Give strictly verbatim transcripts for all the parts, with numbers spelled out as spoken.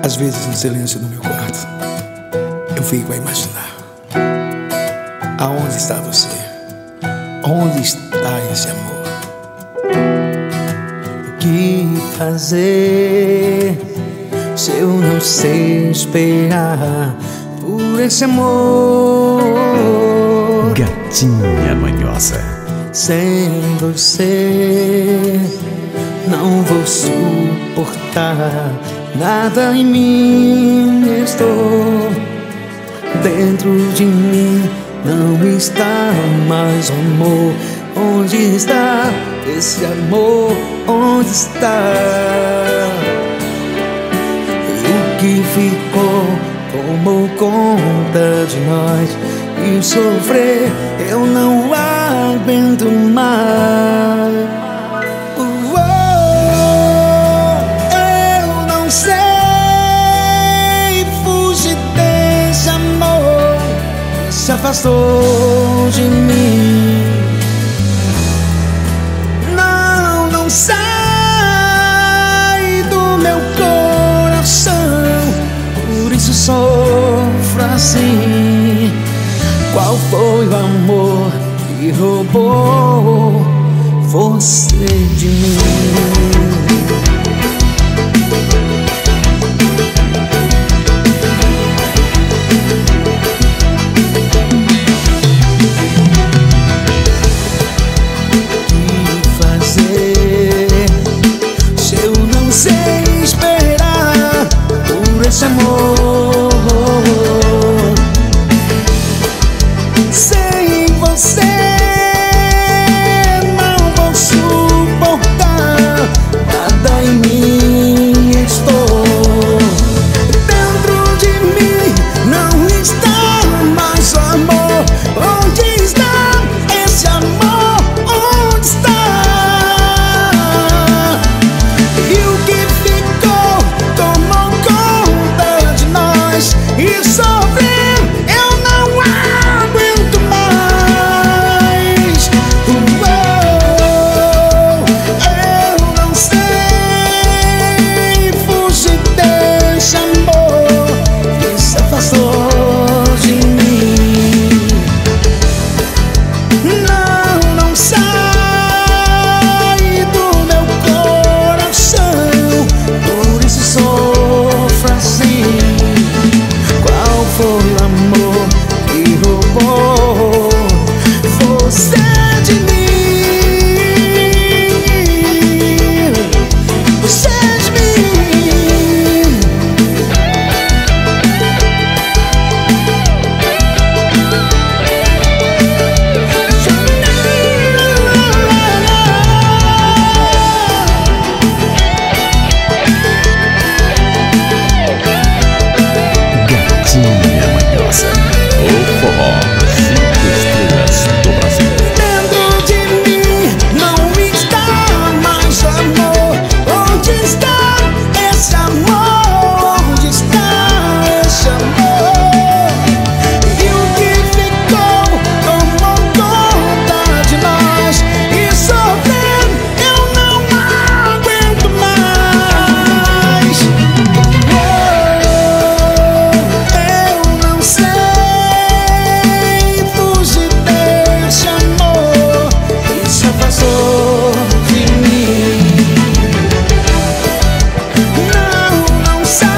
Às vezes no silêncio do meu quarto eu fico a imaginar: aonde está você? Onde está esse amor? O que fazer se eu não sei esperar por esse amor? Gatinha manhosa. Sem você não vou suportar nada em mim. Estou dentro de mim, não está mais o amor. Onde está esse amor? Onde está? O que ficou tomou conta de nós, e sofrer eu não aguento mais. Oh, eu não sei fugir desse amor, se afastou de mim. Não, não sai do meu coração, por isso sofro assim. Qual foi o amor que roubou você de mim? O que fazer se eu não sei esperar por esse amor? Sem você não vou suportar nada em mim. Estou dentro de mim, não está mais o amor. Onde está esse amor? Onde está? E o que ficou tomou conta de nós, e sofrer eu não aguento mais. Oh, eu não sei fugir desse amor que se afastou de mim. Não, não sai do meu coração, por isso sofro assim. Qual foi o amor que roubou você de mim? Você de mim. Gatinha manhosa. O forró cinco estrelas do Brasil. Dentro de mim não está mais o amor. Onde está esse amor? Onde está esse amor? E o que ficou tomou conta de nós, e sofrer eu não aguento mais. Oh, eu não sei fugir desse amor que se afastou de mim. Não, não sai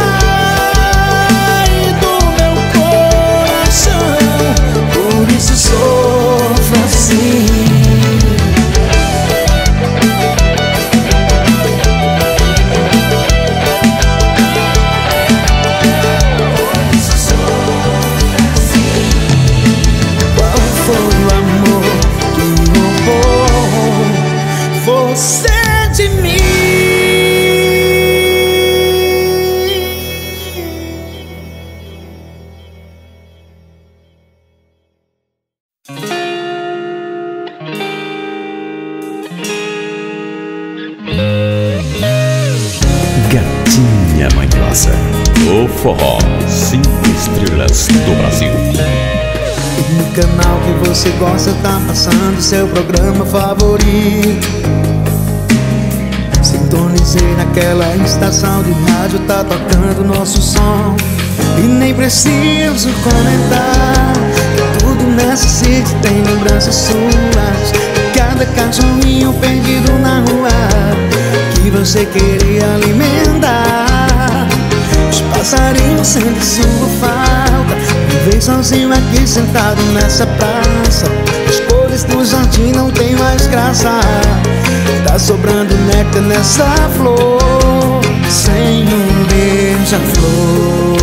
do meu coração, por isso sofro assim. Qual foi o amor que roubou você de mim? Gatinha manhosa. O forró cinco estrelas do Brasil. No canal que você gosta tá passando seu programa favorito. Se sintonizei naquela estação de rádio, tá tocando nosso som. E nem preciso comentar que tudo nessa city tem lembranças suas. Cada cachorrinho perdido na rua que você queria alimentar. Os passarinhos sentem sua falta. Me vem sozinho aqui sentado nessa praça. As cores do jardim não tem mais graça. Tá sobrando néctar nessa flor, sem um beija-flor.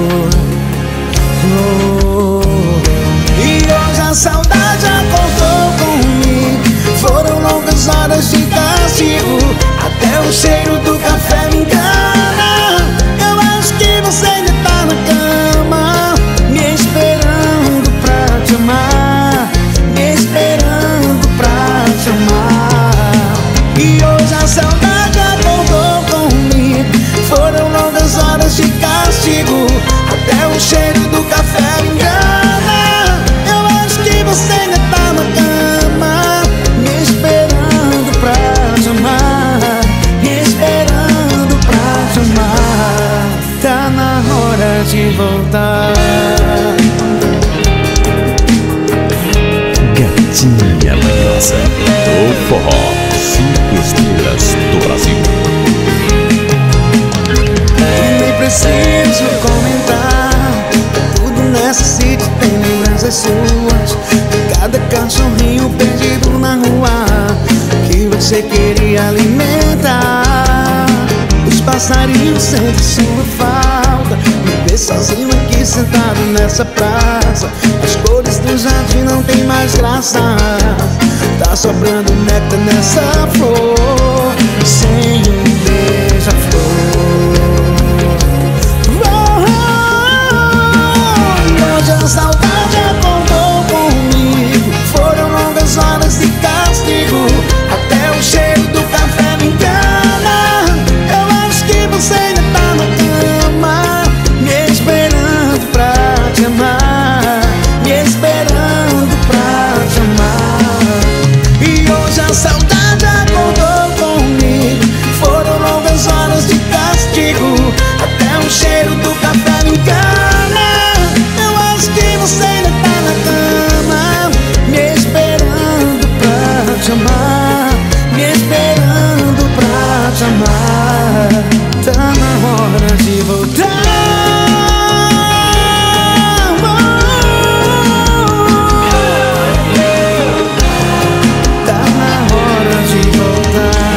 Oh, e hoje a saudade acordou comigo. Foram longas horas de castigo. Até o cheiro do café me engana. Eu acho que você ainda tá na cama, me esperando pra te amar, me esperando pra te amar. E hoje a saudade acordou comigo. Foram longas horas de castigo. Até o cheiro do café me engana. Eu acho que você ainda tá na cama, me esperando pra te amar, me esperando pra te amar. Tá na hora de voltar. Gatinha Manhosa, o forró cinco estrelas do Brasil. E nem preciso comentar, tudo nessa city tem lembranças suas. Cada cachorrinho perdido na rua que você queria alimentar. Os passarinhos sentem sua falta. Me vê sozinho aqui sentado nessa praça. As cores do jardim não tem mais graça. Tá sobrando néctar nessa flor, sem um beija-flor. Oh, oh, hoje a saudade acordou comigo. Foram longas horas de castigo. Até o cheiro do café me engana. Eu acho que você ainda tá na cama, me esperando pra te amar, me esperando pra te amar. E hoje a saudade acordou comigo. Foram longas horas de castigo. Até o cheiro do café me engana. Eu acho que você ainda tá na cama, me esperando pra te amar, me esperando pra te amar. Tá na hora de voltar. Tá na hora de voltar.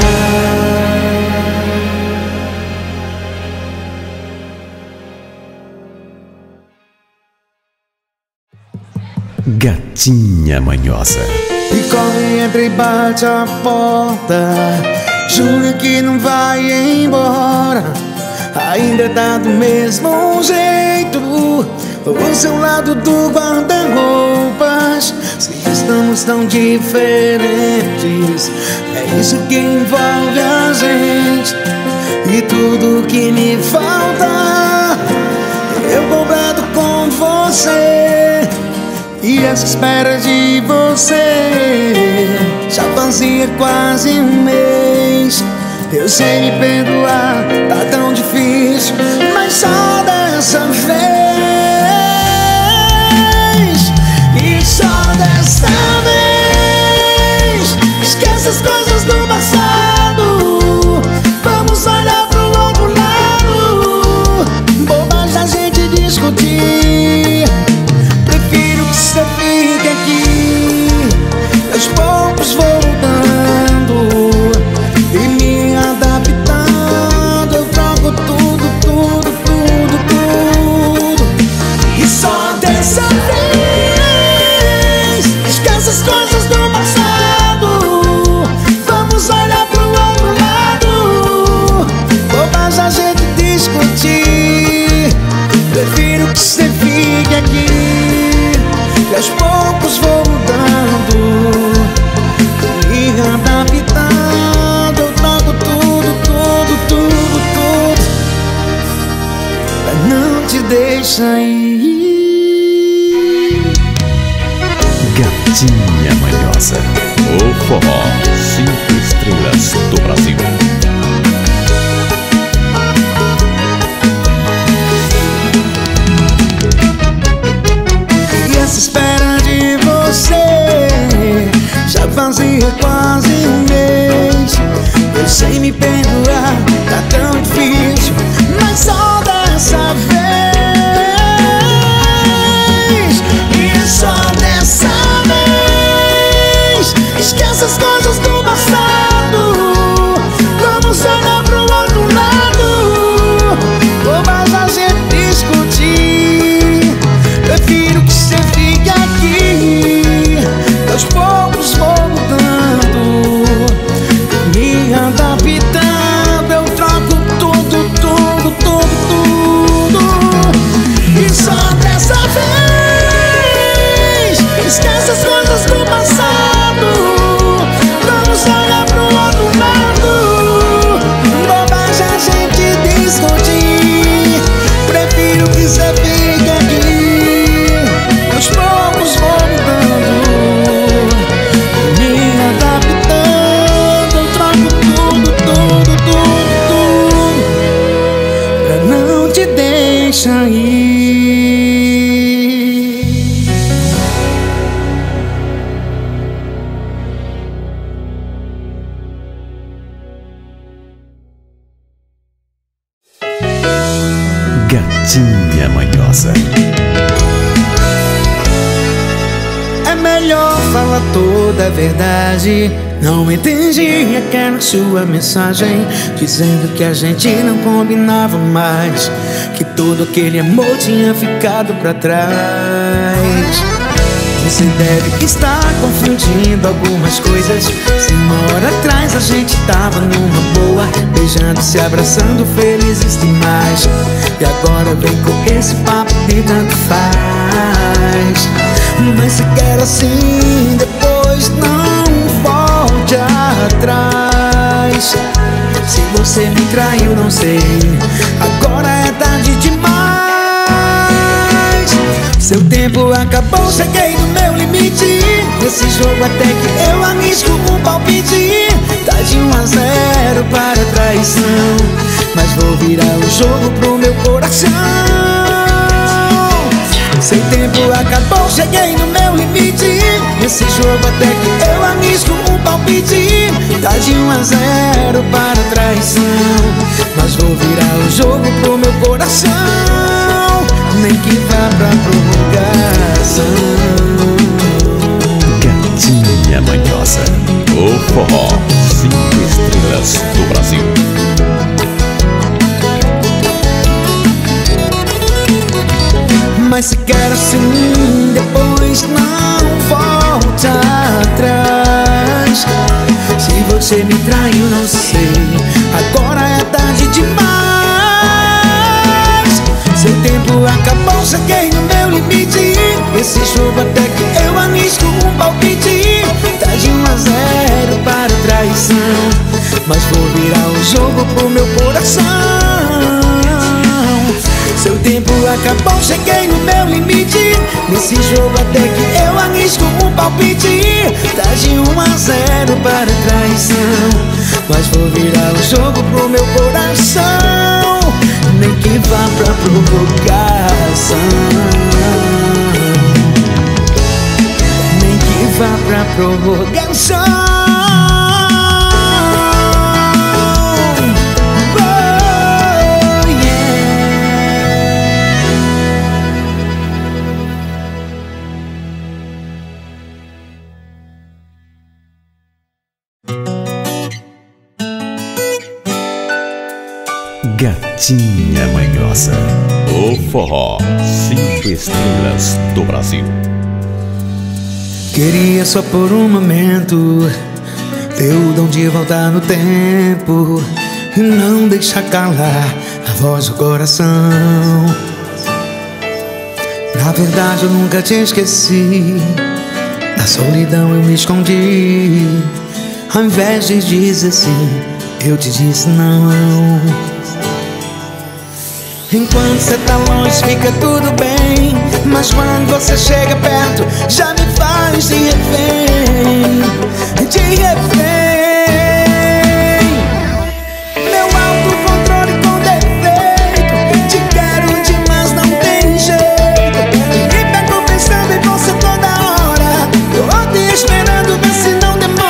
Gatinha Manhosa. E corre, entra e bate a porta. Jura que não vai embora. Ainda tá do mesmo jeito. O seu lado do guarda-roupas. Se estamos tão diferentes, é isso que envolve a gente. E tudo que me falta eu completo com você. E essa espera de você já fazia quase um mês. Eu sei me perdoar, tá tão difícil, mas só dessa vez. E só dessa vez. Esquece as coisas do passado. Vamos olhar pro outro lado. Bobagem a gente discutir. Prefiro que você fique aqui, aos poucos voltando e me adaptando. Eu troco tudo, tudo, tudo, tudo. E só dessa vez. Esquece as coisas do passado. Vamos olhar pro outro lado. Bobagem a gente discutir. Prefiro que você fique aqui, e aos poucos vou mudando, me adaptando. Eu troco tudo, tudo, tudo, tudo, pra não te deixar ir. Gatinha Manhosa, o forró cinco estrelas do Brasil. fazia quase um mês. Eu sei me perdoar, tá tão difícil, mas só dessa vez. E só dessa vez. Esquece as coisas do passado, vamos olhar pro outro lado. Bobagem a gente discutir, prefiro que você fique aqui. Aos poucos vou mudando, me adaptando. Eu troco tudo, tudo, tudo, tudo. E só dessa vez. Esquece as coisas do passado, vamos olhar pro outro lado. Bobagem a gente discutir, prefiro que você fique aqui. Aos poucos vou mudando, me adaptando. Eu troco tudo, tudo, tudo, tudo, pra não te deixar ir. Gatinha Manhosa. É melhor falar toda a verdade. Não entendi aquela sua mensagem dizendo que a gente não combinava mais, que todo aquele amor tinha ficado pra trás. Você deve estar confundindo algumas coisas. Se uma hora atrás a gente tava numa boa, beijando, se abraçando, felizes demais, e agora vem com esse papo de tanto faz. Mas se quer assim, depois não volte atrás. Se você me traiu, não sei, agora é tarde demais. Seu tempo acabou, cheguei no meu limite. Nesse jogo até que eu arrisco um palpite. Tá de um a zero para a traição, mas vou virar o jogo pro meu coração. Seu tempo acabou, cheguei no meu limite. Nesse jogo até que eu arrisco um palpite. Tá de um a zero para a traição, mas vou virar o jogo pro meu coração. Nem que vá pra prorrogação. Gatinha Manhosa, o forró cinco estrelas do Brasil. Mas se quer assim, depois não volte atrás. Se você me traiu, não sei, agora é tarde demais. Seu tempo acabou, cheguei no meu limite. Esse jogo até que eu arrisco um palpite. Tá de um a zero para a traição, mas vou virar o jogo pro meu coração. Seu tempo acabou, cheguei no meu limite. Nesse jogo até que eu arrisco um palpite. Tá de um a zero para a traição, mas vou virar o jogo pro meu coração. Nem que vá pra provocação, nem que vá pra provocação. Gatinha Manhosa, o forró cinco estrelas do Brasil. Queria só por um momento ter o dom de voltar no tempo e não deixar calar a voz do coração. Na verdade eu nunca te esqueci, na solidão eu me escondi. Ao invés de dizer sim, eu te disse não. Enquanto cê tá longe fica tudo bem, mas quando você chega perto já me faz de refém, de refém. Meu autocontrole com defeito, te quero demais, não tem jeito. E me pego pensando em você toda hora, tô aqui esperando ver se não demora.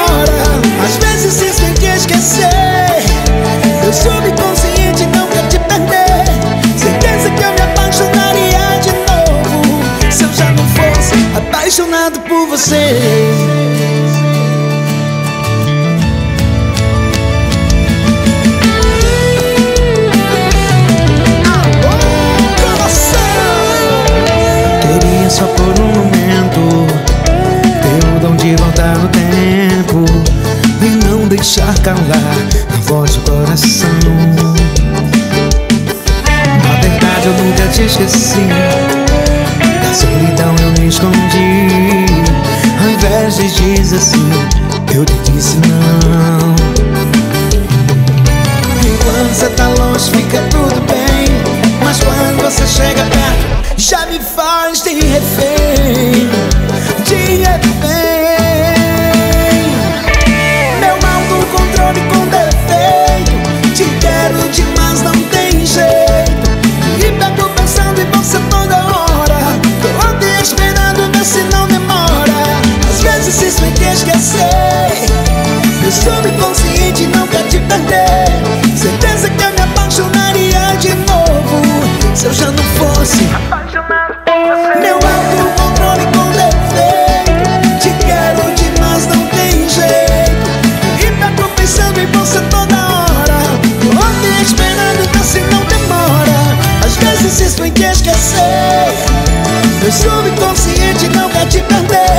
você. Só por um momento ter o dom de voltar no tempo e não deixar calar a voz do coração. Na verdade eu nunca te esqueci, da solidão eu me escondi. Ao invés de dizer sim, eu te disse não. Enquanto você tá longe fica tudo bem, mas quando você chega perto já me faz de refém, de refém. Meu autocontrole com defeito, te quero demais, não tem jeito. E pego pensando em você toda hora, tô aqui esperando ver se não demora. Às vezes cismo em te esquecer, meu subconsciente não quer te perder. Certeza que eu me apaixonaria de novo se eu já não fosse meu autocontrole com defeito. Te quero demais, não tem jeito. E pego pensando em você toda hora, tô aqui esperando ver se não demora. Às vezes cismo em te esquecer, meu subconsciente não quer te perder.